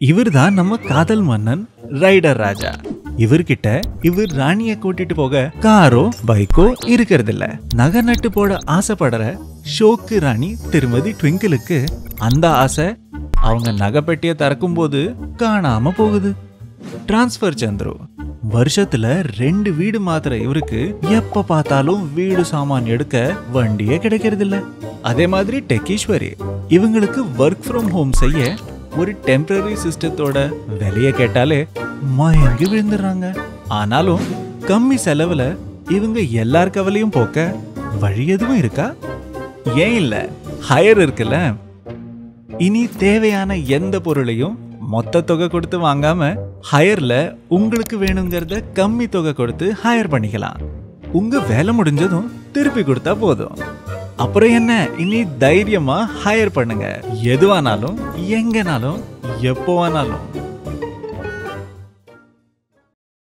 இவர்தான் நம்ம காதல் மன்னன் ரைடர் ராஜா. இவர்கிட்ட இவர் ராணிய கூட்டிட்டு போக காரோ பைக்கோ இருக்கிறது இல்ல. நகை நட்டு போட ஆசைப்படுற ஷோக்கு ராணி திருமதி ட்விங்கிளுக்கு அந்த ஆசை அவங்க நகைப்பெட்டியை திறக்கும் போது காணாம போகுது. டிரான்ஸ்பர் சந்துரு வருஷத்துல 2 வீடு மாத்திர இவருக்கு எப்ப பார்த்தாலும் வீடு சாமான் எடுக்க வண்டியே கிடைக்கிறது இல்ல. அதே மாதிரி டெக்கீஸ்வரி இவங்களுக்கு ஒர்க் ஃப்ரம் ஹோம் செய்ய ஒரு டெம்பரரி சிஸ்டத்தோட விலைய கேட்டாலே மயங்கி விழுந்துடுறாங்க. ஆனாலும் கம்மி செலவுல இவங்க எல்லார் கவலையும் போக்க வழி எதுவும் இருக்கா? ஏன் இல்ல, ஹையர் இருக்குல்ல. இனி தேவையான எந்த பொருளையும் மொத்த தொகை கொடுத்து வாங்காம ஹையர்ல உங்களுக்கு வேணுங்கிறத கம்மி தொகை கொடுத்து ஹையர் பண்ணிக்கலாம். உங்க வேலை முடிஞ்சதும் திருப்பி கொடுத்தா போதும். அப்புறம் என்ன, இனி தைரியமா ஹையர் பண்ணுங்க. எதுவானாலும் எங்கனாலும் எப்போவானாலும்.